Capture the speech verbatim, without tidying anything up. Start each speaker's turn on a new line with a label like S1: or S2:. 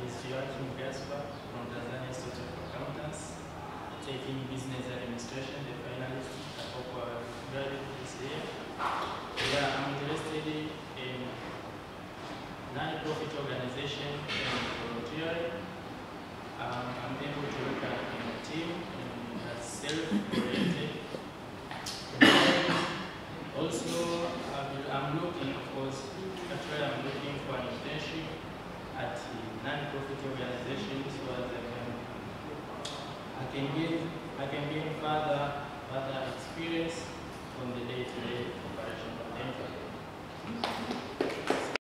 S1: is Joachim Gaspar from Tanzania Institute of Accountants, taking business administration, the finalist. I hope I graduate this year. Yeah, I'm interested in non-profit organization and volunteering. Um, I'm able to work in a team and that's self-oriented. Also, I'm looking, of course, actually I'm looking for an internship at non-profit organizations so that I can, I can gain, I can gain further, further experience from the day-to-day operation of the